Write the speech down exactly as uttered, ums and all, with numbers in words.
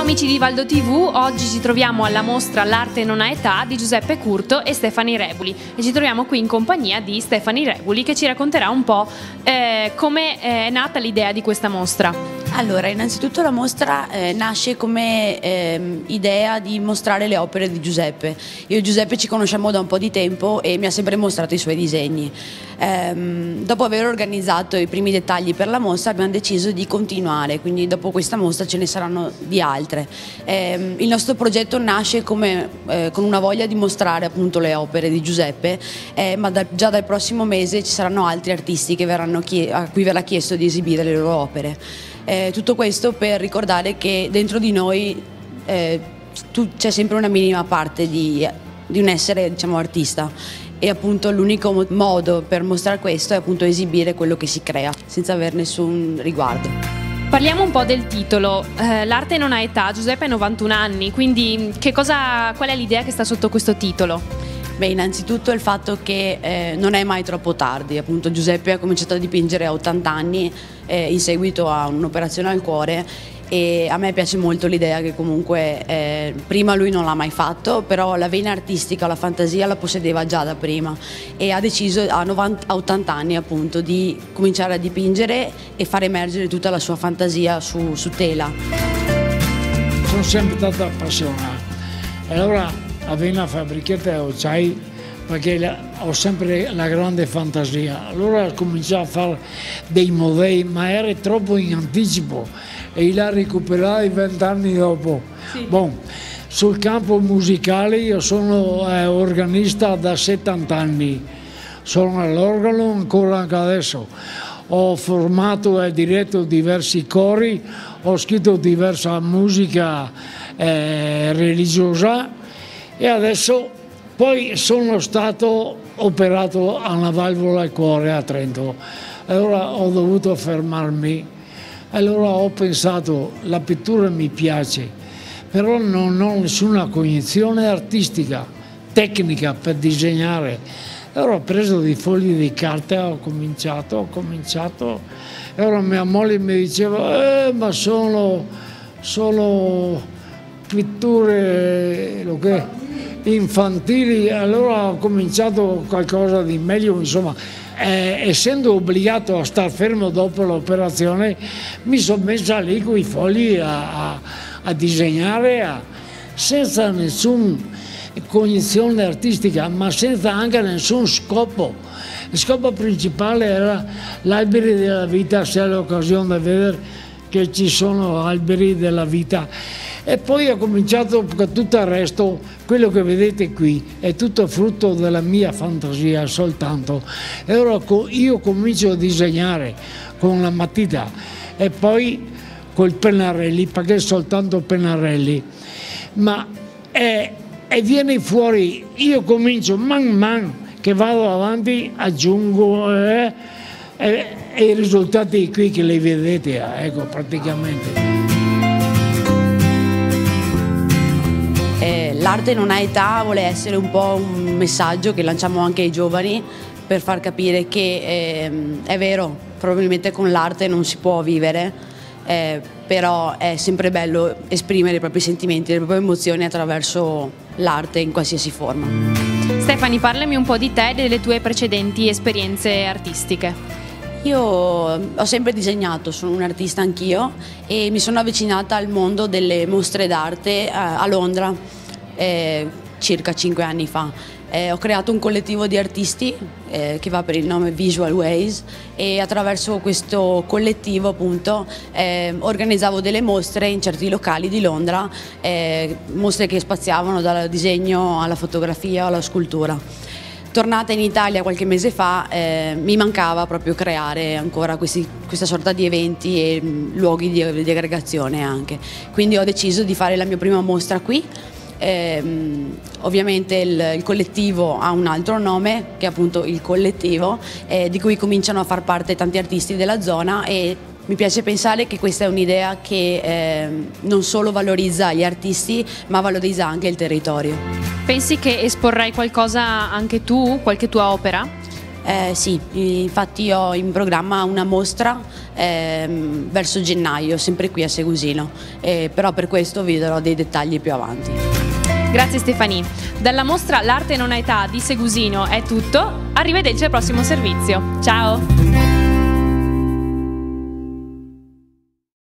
amici di Valdo tivù, oggi ci troviamo alla mostra L'arte non ha età di Giuseppe Curto e Stefani Rebuli e ci troviamo qui in compagnia di Stefani Rebuli che ci racconterà un po' eh, come è nata l'idea di questa mostra. Allora, innanzitutto la mostra eh, nasce come eh, idea di mostrare le opere di Giuseppe. Io e Giuseppe ci conosciamo da un po' di tempo e mi ha sempre mostrato i suoi disegni. Ehm, dopo aver organizzato i primi dettagli per la mostra abbiamo deciso di continuare, quindi dopo questa mostra ce ne saranno di altre. Ehm, il nostro progetto nasce come, eh, con una voglia di mostrare appunto le opere di Giuseppe, eh, ma da, già dal prossimo mese ci saranno altri artisti che verranno a cui verrà chiesto di esibire le loro opere. Eh, tutto questo per ricordare che dentro di noi eh, c'è sempre una minima parte di, di un essere, diciamo, artista, e appunto l'unico modo per mostrare questo è appunto esibire quello che si crea senza aver nessun riguardo. Parliamo un po' del titolo, eh, L'arte non ha età, Giuseppe ha novantuno anni, quindi che cosa, qual è l'idea che sta sotto questo titolo? Beh, innanzitutto il fatto che eh, non è mai troppo tardi, appunto Giuseppe ha cominciato a dipingere a ottanta anni eh, in seguito a un'operazione al cuore, e a me piace molto l'idea che comunque eh, prima lui non l'ha mai fatto, però la vena artistica, la fantasia la possedeva già da prima e ha deciso a, novanta, a ottanta anni appunto di cominciare a dipingere e far emergere tutta la sua fantasia su, su tela. Sono sempre stato appassionato e allora avevo una fabbrichetta di acciai perché ho sempre la grande fantasia. Allora ho cominciato a fare dei modelli, ma era troppo in anticipo e li ho recuperati vent'anni dopo. Sì. Bon, sul campo musicale io sono eh, organista da settanta anni, sono all'organo ancora anche adesso. Ho formato e diretto diversi cori, ho scritto diversa musica eh, religiosa. E adesso poi sono stato operato a una valvola al cuore a Trento, allora ho dovuto fermarmi, allora ho pensato la pittura mi piace, però non ho nessuna cognizione artistica, tecnica per disegnare, allora ho preso dei fogli di carta, ho cominciato, ho cominciato, e allora mia moglie mi diceva eh, ma sono, sono pitture, lo che infantili, allora ho cominciato qualcosa di meglio, insomma, eh, essendo obbligato a star fermo dopo l'operazione mi sono messa lì con i fogli a, a, a disegnare a, senza nessuna cognizione artistica, ma senza anche nessun scopo. Il scopo principale era l'alberi della vita, se hai l'occasione di vedere che ci sono alberi della vita. E poi ho cominciato con tutto il resto, quello che vedete qui è tutto frutto della mia fantasia soltanto. E ora io comincio a disegnare con la matita e poi col pennarelli, perché soltanto pennarelli. Ma è, e viene fuori, io comincio man man che vado avanti, aggiungo eh, e, e i risultati qui che li vedete, ecco praticamente. L'arte non ha età vuole essere un po' un messaggio che lanciamo anche ai giovani per far capire che eh, è vero, probabilmente con l'arte non si può vivere, eh, però è sempre bello esprimere i propri sentimenti, le proprie emozioni attraverso l'arte in qualsiasi forma. Stefani, parlami un po' di te e delle tue precedenti esperienze artistiche. Io ho sempre disegnato, sono un artista anch'io e mi sono avvicinata al mondo delle mostre d'arte a Londra eh, circa cinque anni fa. Eh, ho creato un collettivo di artisti eh, che va per il nome Visual Ways e attraverso questo collettivo appunto eh, organizzavo delle mostre in certi locali di Londra, eh, mostre che spaziavano dal disegno alla fotografia alla scultura. Tornata in Italia qualche mese fa eh, mi mancava proprio creare ancora questi, questa sorta di eventi e mh, luoghi di, di aggregazione anche, quindi ho deciso di fare la mia prima mostra qui. Eh, ovviamente il, il collettivo ha un altro nome che è appunto il collettivo eh, di cui cominciano a far parte tanti artisti della zona e mi piace pensare che questa è un'idea che eh, non solo valorizza gli artisti ma valorizza anche il territorio. Pensi che esporrai qualcosa anche tu, qualche tua opera? Eh, sì, infatti ho in programma una mostra ehm, verso gennaio, sempre qui a Segusino, eh, però per questo vi darò dei dettagli più avanti. Grazie Stefanie. Dalla mostra L'arte non ha età di Segusino è tutto, arrivederci al prossimo servizio. Ciao!